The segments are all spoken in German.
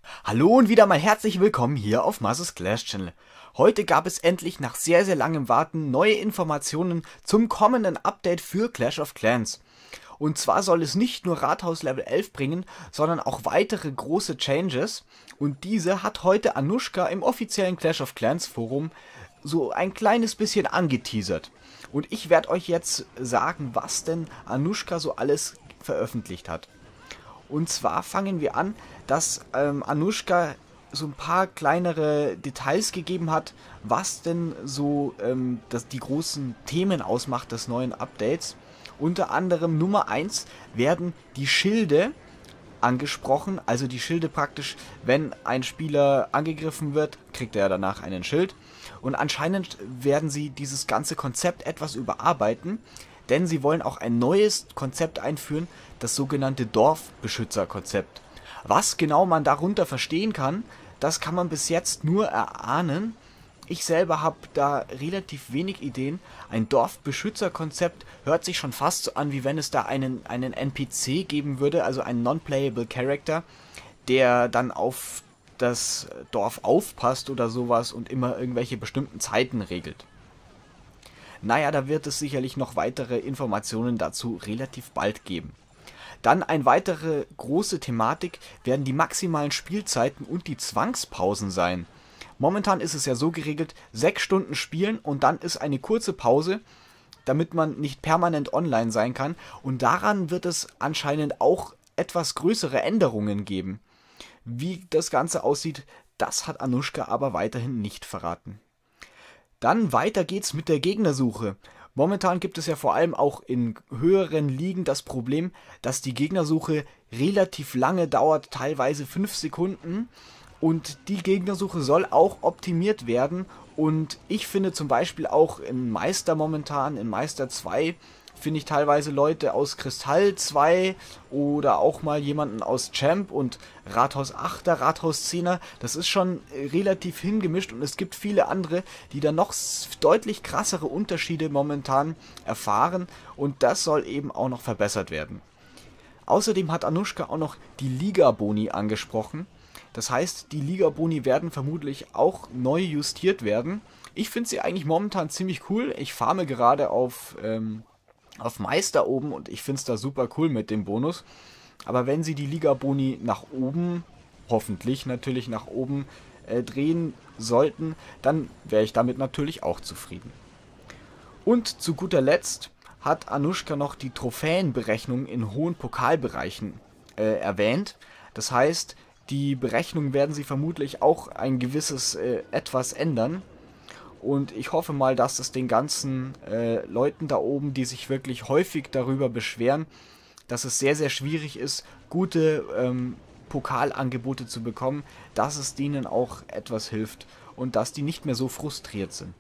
Hallo und wieder mal herzlich willkommen hier auf Mazes Clash Channel. Heute gab es endlich nach sehr langem Warten neue Informationen zum kommenden Update für Clash of Clans. Und zwar soll es nicht nur Rathaus Level 11 bringen, sondern auch weitere große Changes. Und diese hat heute Anushka im offiziellen Clash of Clans Forum so ein kleines bisschen angeteasert. Und ich werde euch jetzt sagen, was denn Anushka so alles veröffentlicht hat. Und zwar fangen wir an, dass Anushka so ein paar kleinere Details gegeben hat, was denn so die großen Themen ausmacht des neuen Updates. Unter anderem Nummer 1 werden die Schilde angesprochen, also die Schilde praktisch, wenn ein Spieler angegriffen wird, kriegt er danach einen Schild. Und anscheinend werden sie dieses ganze Konzept etwas überarbeiten, denn sie wollen auch ein neues Konzept einführen, das sogenannte Dorfbeschützerkonzept. Was genau man darunter verstehen kann, das kann man bis jetzt nur erahnen. Ich selber habe da relativ wenig Ideen. Ein Dorfbeschützerkonzept hört sich schon fast so an, wie wenn es da einen NPC geben würde, also einen Non-Playable Character, der dann auf das Dorf aufpasst oder sowas und immer irgendwelche bestimmten Zeiten regelt. Naja, da wird es sicherlich noch weitere Informationen dazu relativ bald geben. Dann eine weitere große Thematik werden die maximalen Spielzeiten und die Zwangspausen sein. Momentan ist es ja so geregelt, 6 Stunden spielen und dann ist eine kurze Pause, damit man nicht permanent online sein kann. Und daran wird es anscheinend auch etwas größere Änderungen geben. Wie das Ganze aussieht, das hat Anushka aber weiterhin nicht verraten. Dann weiter geht's mit der Gegnersuche. Momentan gibt es ja vor allem auch in höheren Ligen das Problem, dass die Gegnersuche relativ lange dauert, teilweise 5 Sekunden. Und die Gegnersuche soll auch optimiert werden. Und ich finde zum Beispiel auch in Meister momentan, in Meister 2, finde ich teilweise Leute aus Kristall 2 oder auch mal jemanden aus Champ und Rathaus 8er, Rathaus 10er. Das ist schon relativ hingemischt und es gibt viele andere, die da noch deutlich krassere Unterschiede momentan erfahren und das soll eben auch noch verbessert werden. Außerdem hat Anushka auch noch die Liga-Boni angesprochen. Das heißt, die Liga-Boni werden vermutlich auch neu justiert werden. Ich finde sie eigentlich momentan ziemlich cool. Ich farme gerade auf Meister oben und ich finde es da super cool mit dem Bonus. Aber wenn sie die Liga-Boni nach oben, hoffentlich natürlich nach oben drehen sollten, dann wäre ich damit natürlich auch zufrieden. Und zu guter Letzt hat Anushka noch die Trophäenberechnung in hohen Pokalbereichen erwähnt. Das heißt, die Berechnungen werden sie vermutlich auch ein gewisses etwas ändern. Und ich hoffe mal, dass es den ganzen Leuten da oben, die sich wirklich häufig darüber beschweren, dass es sehr schwierig ist, gute Pokalangebote zu bekommen, dass es denen auch etwas hilft und dass die nicht mehr so frustriert sind.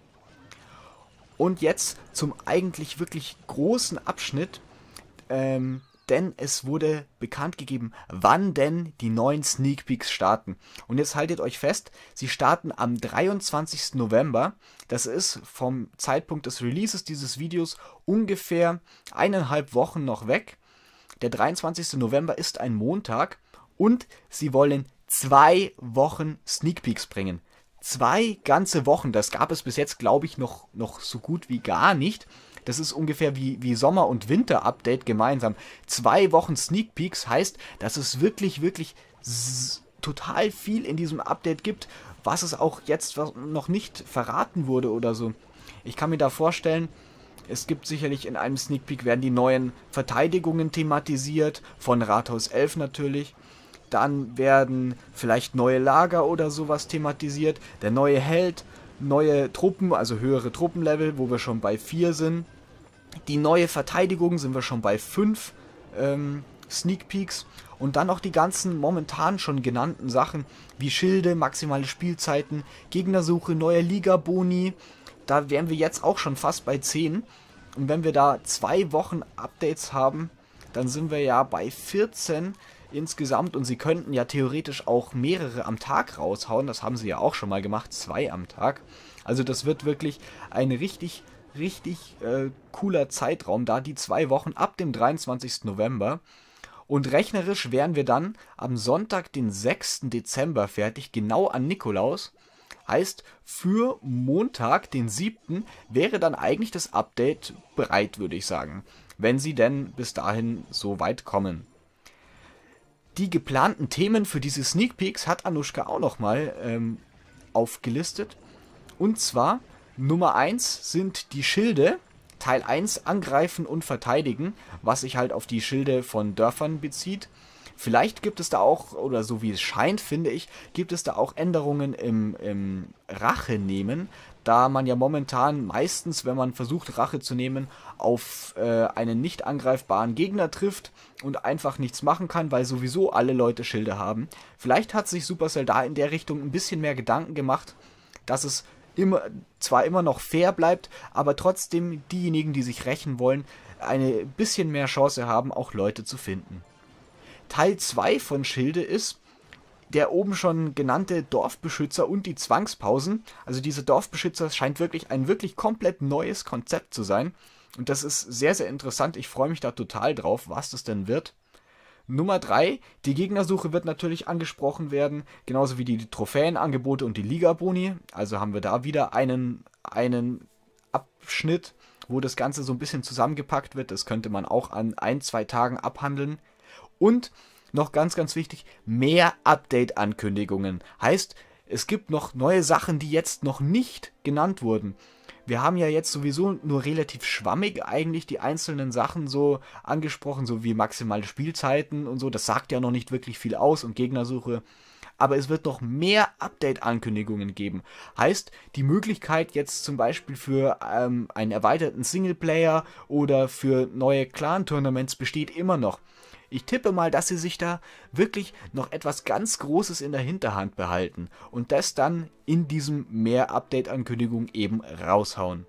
Und jetzt zum eigentlich wirklich großen Abschnitt, denn es wurde bekannt gegeben, wann denn die neuen Sneak Peeks starten. Und jetzt haltet euch fest, sie starten am 23. November. Das ist vom Zeitpunkt des Releases dieses Videos ungefähr 1,5 Wochen noch weg. Der 23. November ist ein Montag und sie wollen 2 Wochen Sneak Peeks bringen. 2 ganze Wochen, das gab es bis jetzt, glaube ich, noch so gut wie gar nicht. Das ist ungefähr wie Sommer- und Winter-Update gemeinsam. 2 Wochen Sneak Peeks heißt, dass es wirklich total viel in diesem Update gibt, was es auch jetzt noch nicht verraten wurde oder so. Ich kann mir da vorstellen, es gibt sicherlich in einem Sneak Peek werden die neuen Verteidigungen thematisiert, von Rathaus 11 natürlich. Dann werden vielleicht neue Lager oder sowas thematisiert, der neue Held, neue Truppen, also höhere Truppenlevel, wo wir schon bei 4 sind. Die neue Verteidigung sind wir schon bei 5 Sneak Peeks. Und dann noch die ganzen momentan schon genannten Sachen wie Schilde, maximale Spielzeiten, Gegnersuche, neue Liga-Boni. Da wären wir jetzt auch schon fast bei 10. Und wenn wir da 2 Wochen Updates haben, dann sind wir ja bei 14 insgesamt. Und sie könnten ja theoretisch auch mehrere am Tag raushauen. Das haben sie ja auch schon mal gemacht, 2 am Tag. Also das wird wirklich ein richtig cooler Zeitraum, da die 2 Wochen ab dem 23. November. Und rechnerisch wären wir dann am Sonntag, den 6. Dezember fertig, genau an Nikolaus. Heißt, für Montag, den 7. wäre dann eigentlich das Update bereit, würde ich sagen. Wenn sie denn bis dahin so weit kommen. Die geplanten Themen für diese Sneak Peeks hat Anushka auch nochmal aufgelistet. Und zwar Nummer 1 sind die Schilde. Teil 1 angreifen und verteidigen, was sich halt auf die Schilde von Dörfern bezieht. Vielleicht gibt es da auch, oder so wie es scheint, finde ich, gibt es da auch Änderungen im Rache nehmen, da man ja momentan meistens, wenn man versucht Rache zu nehmen, auf einen nicht angreifbaren Gegner trifft und einfach nichts machen kann, weil sowieso alle Leute Schilde haben. Vielleicht hat sich Supercell da in der Richtung ein bisschen mehr Gedanken gemacht, dass es zwar immer noch fair bleibt, aber trotzdem diejenigen, die sich rächen wollen, eine bisschen mehr Chance haben, auch Leute zu finden. Teil 2 von Schilde ist der oben schon genannte Dorfbeschützer und die Zwangspausen. Also diese Dorfbeschützer scheint wirklich ein wirklich komplett neues Konzept zu sein. Und das ist sehr, sehr interessant. Ich freue mich da total drauf, was das denn wird. Nummer 3, die Gegnersuche wird natürlich angesprochen werden, genauso wie die Trophäenangebote und die Liga-Boni. Also haben wir da wieder einen Abschnitt, wo das Ganze so ein bisschen zusammengepackt wird. Das könnte man auch an 1-2 Tagen abhandeln. Und noch ganz, ganz wichtig, mehr Update-Ankündigungen. Heißt, es gibt noch neue Sachen, die jetzt noch nicht genannt wurden. Wir haben ja jetzt sowieso nur relativ schwammig eigentlich die einzelnen Sachen so angesprochen, so wie maximale Spielzeiten und so. Das sagt ja noch nicht wirklich viel aus und Gegnersuche. Aber es wird noch mehr Update-Ankündigungen geben. Heißt, die Möglichkeit jetzt zum Beispiel für einen erweiterten Singleplayer oder für neue Clan-Tournaments besteht immer noch. Ich tippe mal, dass sie sich da wirklich noch etwas ganz Großes in der Hinterhand behalten und das dann in diesem mehr Update-Ankündigung eben raushauen.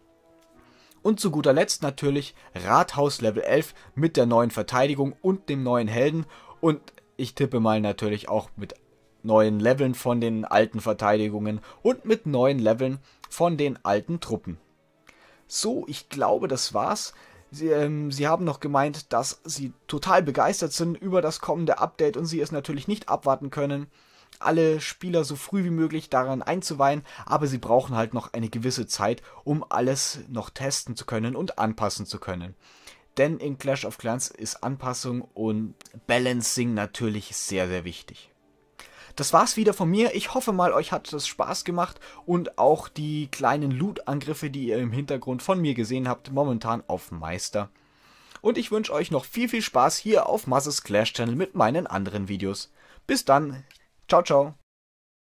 Und zu guter Letzt natürlich Rathaus Level 11 mit der neuen Verteidigung und dem neuen Helden und ich tippe mal natürlich auch mit neuen Leveln von den alten Verteidigungen und mit neuen Leveln von den alten Truppen. So, ich glaube, das war's. Sie haben noch gemeint, dass sie total begeistert sind über das kommende Update und sie es natürlich nicht abwarten können, alle Spieler so früh wie möglich daran einzuweihen, aber sie brauchen halt noch eine gewisse Zeit, um alles noch testen zu können und anpassen zu können. Denn in Clash of Clans ist Anpassung und Balancing natürlich sehr, sehr wichtig. Das war's wieder von mir. Ich hoffe mal, euch hat es Spaß gemacht und auch die kleinen Loot-Angriffe, die ihr im Hintergrund von mir gesehen habt, momentan auf Meister. Und ich wünsche euch noch viel, viel Spaß hier auf Mazes Clash Channel mit meinen anderen Videos. Bis dann. Ciao, ciao.